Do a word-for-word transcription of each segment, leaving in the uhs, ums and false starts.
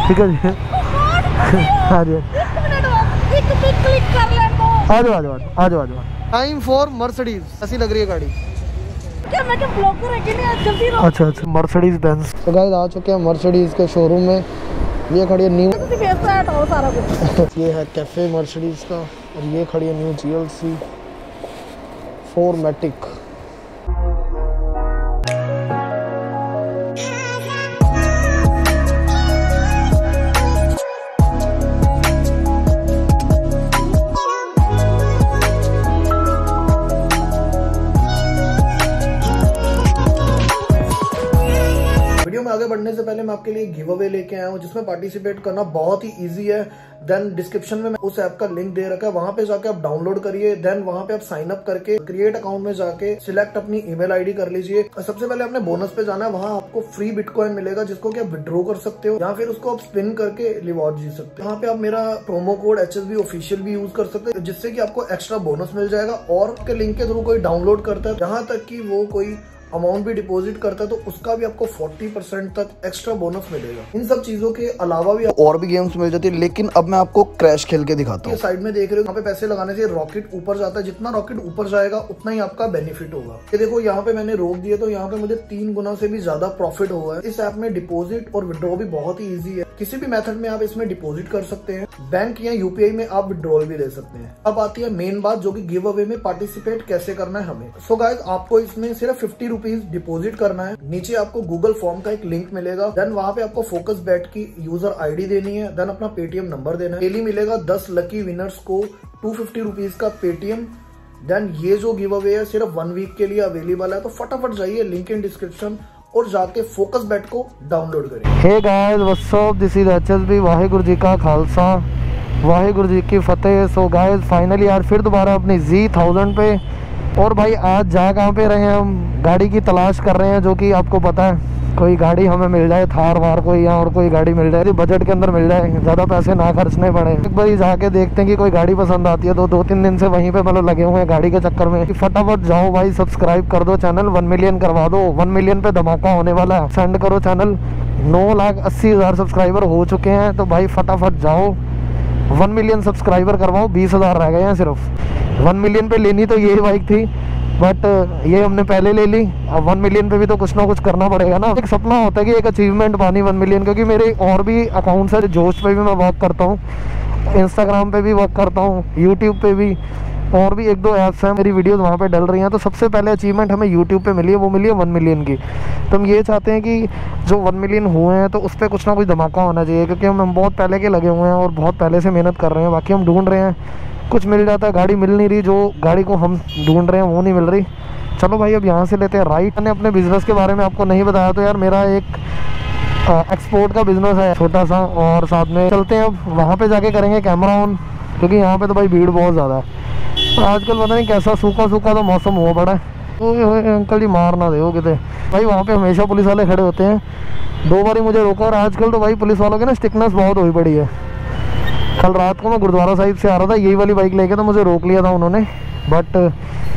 ठीक है जी। हाँ जी, आ जाओ आ जाओ आ जाओ आ जाओ। टाइम फॉर मर्सिडीज, ऐसी लग रही है गाड़ी। क्या मैं क्या ब्लॉगर है कि नहीं, जल्दी रहो। अच्छा अच्छा, मर्सिडीज बेंज। तो गाइस आ चुके हैं मर्सिडीज के शोरूम में। ये खड़ी है न्यू, सारा कुछ ये है कैफे मर्सिडीज का, और ये खड़ी है new G L C four matic. Video में आगे बढ़ने से पहले मैं आपके लिए गिव अवे लेके आया हूँ, जिसमें पार्टिसिपेट करना बहुत ही इजी है। देन डिस्क्रिप्शन में उस ऐप का लिंक दे रखा है, वहां पे जाके आप डाउनलोड करिए। देन वहां पे आप साइन अप करके क्रिएट अकाउंट में जाके सिलेक्ट अपनी ईमेल आईडी कर लीजिए। सबसे पहले आपने बोनस पे जाना है, वहां आपको फ्री बिटकॉइन मिलेगा, जिसको कि आप विड्रॉ कर सकते हो या फिर उसको आप स्पिन करके रिवॉर्ड जीत सकते हो। यहाँ पे आप मेरा promo code H S B official भी यूज कर सकते हैं, जिससे कि आपको एक्स्ट्रा बोनस मिल जाएगा। और के लिंक के थ्रू कोई डाउनलोड करता है, यहाँ तक कि वो कोई अमाउंट भी डिपॉजिट करता है, तो उसका भी आपको चालीस परसेंट तक एक्स्ट्रा बोनस मिलेगा। इन सब चीजों के अलावा भी और भी गेम्स मिल जाती है, लेकिन अब मैं आपको क्रैश खेल के दिखाता हूँ। साइड में देख रहे हो, यहाँ पे पैसे लगाने से रॉकेट ऊपर जाता है। जितना रॉकेट ऊपर जाएगा उतना ही आपका बेनिफिट होगा। ये देखो, यहाँ पे मैंने रोक दिया तो यहाँ पे मुझे तीन गुना से भी ज्यादा प्रॉफिट हुआ है। इस ऐप में डिपॉजिट और विड्रॉ भी बहुत ही ईजी है। किसी भी मेथड में आप इसमें डिपॉजिट कर सकते हैं, बैंक या यूपीआई में आप विड्रॉल भी ले सकते हैं। अब आती है मेन बात, जो कि गिव अवे में पार्टिसिपेट कैसे करना है हमें। सो गाइस, आपको इसमें सिर्फ फिफ्टी रुपीज डिपॉजिट करना है। नीचे आपको गूगल फॉर्म का एक लिंक मिलेगा। देन वहां पे आपको फोकस बेट की यूजर आईडी देनी है। देन अपना पेटीएम नंबर देना है। डेली मिलेगा दस लकी विनर्स को टू फिफ्टी रुपीज का पेटीएम। देन ये जो गिव अवे है सिर्फ वन वीक के लिए अवेलेबल है, तो फटाफट जाइए, लिंक इन डिस्क्रिप्शन, और जाके फोकस बेट को डाउनलोड करें। Hey guys, what's up, this is H S B. Waheguru ji का खालसा, वाहेगुरु जी की फतेह। सो गाइस, फाइनली यार फिर दोबारा अपनी जी थाउजेंड पे। और भाई आज जा कहाँ पे रहे हैं हम, गाड़ी की तलाश कर रहे हैं, जो कि आपको पता है कोई गाड़ी हमें मिल जाए, थार वार कोई या और कोई गाड़ी मिल जाए, बजट के अंदर मिल जाए, ज़्यादा पैसे ना खर्चने पड़े। एक बार जाके देखते हैं कि कोई गाड़ी पसंद आती है। तो दो तीन दिन से वहीं पे मतलब लगे हुए हैं गाड़ी के चक्कर में। फटाफट जाओ भाई, सब्सक्राइब कर दो चैनल, वन मिलियन करवा दो। वन मिलियन पे धमाका होने वाला है। सेंड करो चैनल, नौ लाख अस्सी हज़ार सब्सक्राइबर हो चुके हैं। तो भाई फटाफट जाओ, वन मिलियन सब्सक्राइबर करवाओ। बीस हज़ार रह गए हैं सिर्फ। वन मिलियन पे लेनी तो यही बाइक थी, बट ये हमने पहले ले ली। अब वन मिलियन पे भी तो कुछ ना कुछ करना पड़ेगा ना। एक सपना होता है कि एक अचीवमेंट पानी वन मिलियन, क्योंकि मेरे और भी अकाउंट्स है। जोश पे भी मैं वर्क करता हूँ, इंस्टाग्राम पे भी वर्क करता हूँ, यूट्यूब पे भी, और भी एक दो ऐप्स हैं मेरी वीडियोस वहाँ पे डल रही हैं। तो सबसे पहले अचीवमेंट हमें यूट्यूब पे मिली है, वो मिली है वन मिलियन की। तो हम ये चाहते हैं कि जो वन मिलियन हुए हैं तो उस पर कुछ ना कुछ धमाका होना चाहिए, क्योंकि हम हम बहुत पहले के लगे हुए हैं और बहुत पहले से मेहनत कर रहे हैं। बाकी हम ढूंढ रहे हैं, कुछ मिल जाता है, गाड़ी मिल नहीं रही, जो गाड़ी को हम ढूंढ रहे हैं वो नहीं मिल रही। चलो भाई अब यहाँ से लेते हैं राइट। मैंने अपने बिजनेस के बारे में आपको नहीं बताया, तो यार मेरा एक एक्सपोर्ट का बिजनेस है छोटा सा, और साथ में चलते हैं अब वहाँ पे जाके करेंगे कैमरा ऑन, क्योंकि यहाँ पे तो भाई भीड़ बहुत ज़्यादा है। आजकल पता नहीं कैसा सूखा सूखा तो मौसम हुआ पड़ा है। तो अंकल जी मार ना दे कितने भाई, वहाँ पे हमेशा पुलिस वाले खड़े होते हैं। दो बार ही मुझे रोका, और आजकल तो भाई पुलिस वालों की ना स्टिकनेस बहुत हुई पड़ी है। कल रात को मैं गुरुद्वारा साहिब से आ रहा था, यही वाली बाइक लेके, तो मुझे रोक लिया था उन्होंने। बट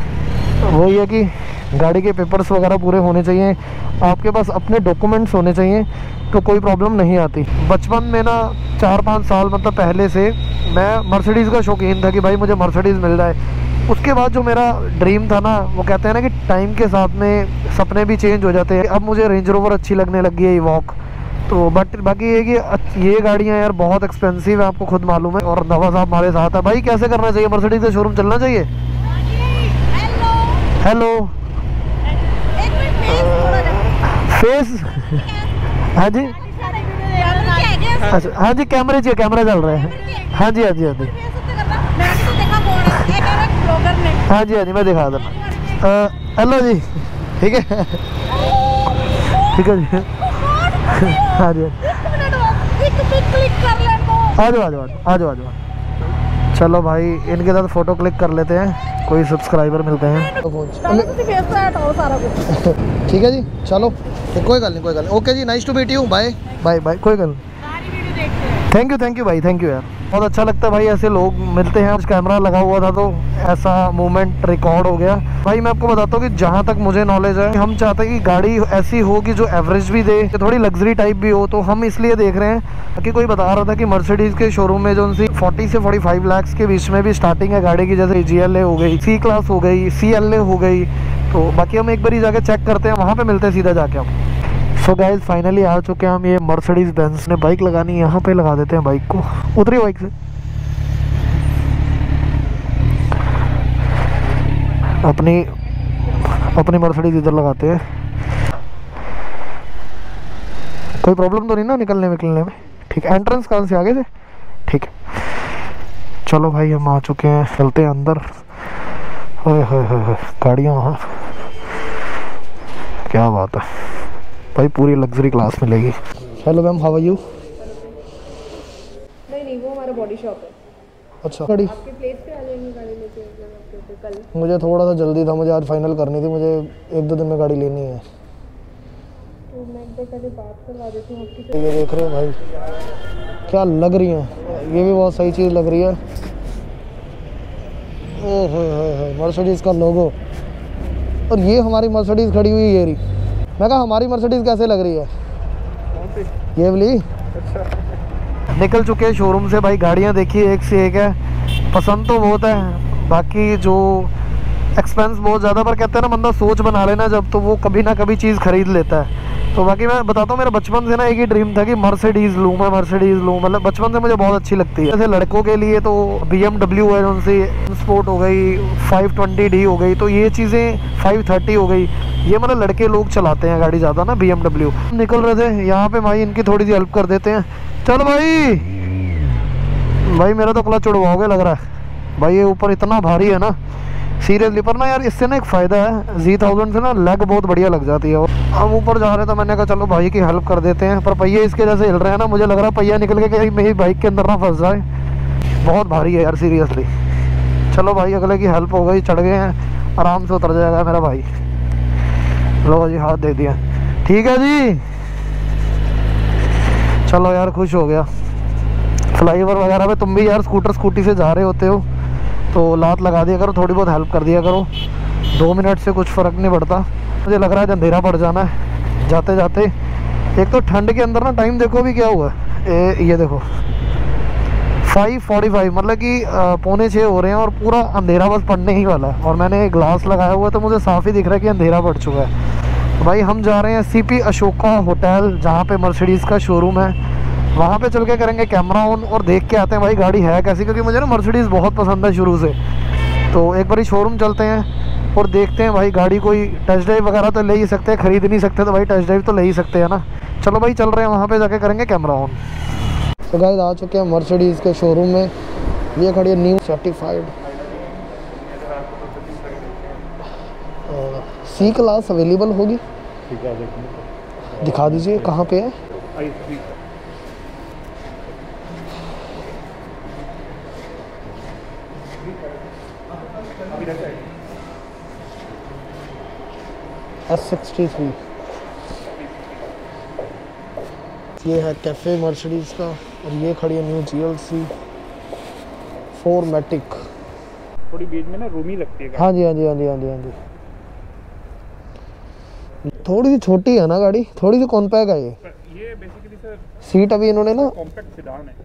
वही है कि गाड़ी के पेपर्स वगैरह पूरे होने चाहिए, आपके पास अपने डॉक्यूमेंट्स होने चाहिए, तो कोई प्रॉब्लम नहीं आती। बचपन में ना चार पाँच साल मतलब पहले से मैं मर्सिडीज़ का शौकीन था कि भाई मुझे मर्सिडीज़ मिल जाए। उसके बाद जो मेरा ड्रीम था ना, वो कहते हैं ना कि टाइम के साथ में सपने भी चेंज हो जाते हैं। अब मुझे रेंज रोवर अच्छी लगने लगी है, इवॉक। तो बट बाकी ये कि ये गाड़ियाँ यार बहुत एक्सपेंसिव है, आपको खुद मालूम है। और नवा साहब हमारे साथ है। भाई कैसे करना चाहिए, मर्सिडीज़ के शोरूम चलना चाहिए? हेलो, फेस, हाँ जी, अच्छा हाँ जी, कैमरे जी, कैमरे चल रहे हैं। हाँ जी हाँ जी हाँ जी हाँ जी हाँ जी, मैं दिखा देना। हेलो जी, ठीक है ठीक है जी, हाँ जी, आ जाओ आ जाओ आ जाओ आ जाओ। चलो भाई इनके साथ फोटो क्लिक कर लेते हैं, कोई सब्सक्राइबर मिलते हैं। ठीक है जी, चलो कोई गल नहीं कोई गल नहीं। ओके जी, nice to meet you, bye bye bye. कोई गल नहीं, थैंक यू थैंक यू भाई, थैंक यू यार। बहुत अच्छा लगता है भाई, ऐसे लोग मिलते हैं। कैमरा लगा हुआ था तो ऐसा मोमेंट रिकॉर्ड हो गया। भाई मैं आपको बताता हूँ कि जहाँ तक मुझे नॉलेज है, हम चाहते हैं कि गाड़ी ऐसी हो कि जो एवरेज भी दे, थोड़ी लग्जरी टाइप भी हो। तो हम इसलिए देख रहे हैं कि कोई बता रहा था कि मर्सिडीज के शोरूम में जो उनकी फोर्टी से फोर्टी फाइव लाख के बीच में भी स्टार्टिंग है गाड़ी की, जैसे जी एल ए हो गई, सी क्लास हो गई, सी एल ए हो गई। तो बाकी हम एक बार ही जाके चेक करते हैं, वहाँ पे मिलते हैं सीधा जाके हम। सो गाइस फाइनली आ चुके हैं हम। ये मर्सिडीज बेंज ने बाइक लगानी है, यहाँ पे लगा देते हैं बाइक को। उतरी बाइक से, अपनी अपनी मर्सिडीज इधर लगाते हैं। कोई प्रॉब्लम तो नहीं ना निकलने निकलने में? ठीक है। एंट्रेंस कहाँ से, आगे से? ठीक है, चलो भाई हम आ चुके हैं, चलते हैं अंदर। ओए होए होए, गाड़ियाँ वहाँ, क्या बात है भाई, पूरी लग्जरी क्लास मिलेगी। Hello ma'am, how are you? नहीं नहीं, वो हमारा बॉडी शॉप है। अच्छा, गाड़ी आपके प्लेस पे आ जाएंगे गाड़ी लेके आपके कल। मुझे थोड़ा सा जल्दी था, मुझे आज फाइनल करनी थी, मुझे एक दो दिन में गाड़ी लेनी है। तो मैं एक बार पहले बात करवा देती हूँ आपकी। ये देख रहे हो भाई क्या लग रही है, ये भी बहुत सही चीज़ लग रही है। ओह हो, मर्सिडीज़ का लोगो, और ये हमारी मर्सिडीज़ खड़ी हुई ये रही। मैं कहा हमारी मर्सिडीज़ कैसे लग रही है? ये वाली। अच्छा, निकल चुके हैं शोरूम से भाई। गाड़ियाँ देखिए एक से एक है, पसंद तो बहुत है, बाकी जो एक्सपेंस बहुत ज़्यादा। पर कहते हैं ना, बंदा सोच बना लेना जब, तो वो कभी ना कभी चीज़ खरीद लेता है। तो बाकी मैं बताता हूँ, मेरा बचपन से ना एक ही ड्रीम था कि मर्सिडीज़ लूँ मैं, मर्सिडीज़ लूँ। मतलब बचपन से मुझे बहुत अच्छी लगती है। जैसे लड़कों के लिए तो बी एम डब्ल्यू है, उनसे स्पोर्ट हो गई, फाइव ट्वेंटी डी हो गई, तो ये चीज़ें फाइव थर्टी हो गई, ये मतलब लड़के लोग चलाते हैं गाड़ी ज़्यादा ना, बी एम डब्ल्यू। निकल रहे थे यहाँ पे भाई, इनकी थोड़ी सी हेल्प कर देते हैं। चल भाई, भाई मेरा तो क्लच उड़वाओगे लग रहा है भाई, ये ऊपर इतना भारी है ना सीरियसली। पर ना यार, इससे ना एक फ़ायदा है, जी थाउजेंड से ना लेग बहुत बढ़िया लग जाती है। हम ऊपर जा रहे थे, मैंने कहा चलो भाई की हेल्प कर देते हैं। पर पहिए इसके जैसे हिल रहे हैं ना, मुझे लग रहा है पहिया निकल के कहीं मेरी बाइक के अंदर ना फंस जाए। बहुत भारी है यार सीरियसली। चलो भाई, अगले की हेल्प हो गई, चढ़ गए हैं, आराम से उतर जाएगा मेरा भाई। लो जी, हाथ दे दिया, ठीक है जी। चलो यार, खुश हो गया। फ्लाईओवर वगैरह पे तुम भी यार स्कूटर स्कूटी से जा रहे होते हो तो लात लगा दिया करो, थोड़ी बहुत हेल्प कर दिया करो। दो मिनट से कुछ फ़र्क नहीं पड़ता। मुझे लग रहा है अंधेरा पड़ जाना है जाते जाते। एक तो ठंड के अंदर ना, टाइम देखो भी क्या हुआ है, ये देखो फाइव फोर्टी फाइव, मतलब कि पौने छः हो रहे हैं और पूरा अंधेरा बस पड़ने ही वाला है। और मैंने ग्लास लगाया हुआ है तो मुझे साफ़ ही दिख रहा है कि अंधेरा पड़ चुका है। तो भाई हम जा रहे हैं सी पी अशोका होटल, जहाँ पे मर्सिडीज़ का शोरूम है। वहाँ पे चल के करेंगे कैमरा ऑन और देख के आते हैं भाई गाड़ी है कैसी, क्योंकि मुझे ना मर्सिडीज़ बहुत पसंद है शुरू से। तो एक बार शोरूम चलते हैं और देखते हैं भाई गाड़ी। कोई टेस्ट ड्राइव वगैरह तो ले ही सकते हैं, खरीद नहीं सकते तो भाई टेस्ट ड्राइव तो ले ही सकते हैं ना। चलो भाई चल रहे हैं, वहाँ पे जाके करेंगे कैमरा ऑन। तो गाइस आ चुके हैं मर्सिडीज़ के शोरूम में। ये खड़ी है new certified C class available होगी, दिखा दीजिए कहाँ पे है। एस सिक्सटी थ्री, ये है कैफ़े मर्सिडीज़ का। और ये खड़ी है new G L C four matic. थोड़ी बीच में ना रूमी लगती है। हाँ जी हाँ जी हाँ जी हाँ जी हाँ जी। थोड़ी सी छोटी है ना गाड़ी, थोड़ी सी कॉम्पैक्ट है ये। ये बेसिकली सर सीट अभी इन्होंने ना कॉम्पैक्ट सेडान है,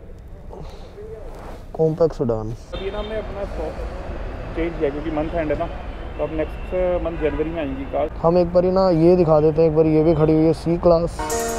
कॉम्पैक्ट सेडान। अभी ना हमने अपना स्टॉक चेंज किया क्योंकि मंथ एंड है ना, तो अब नेक्स्ट मंथ जनवरी में आएंगी कार। हम एक बारी ना ये दिखा देते हैं, एक बार ये भी खड़ी हुई है सी क्लास।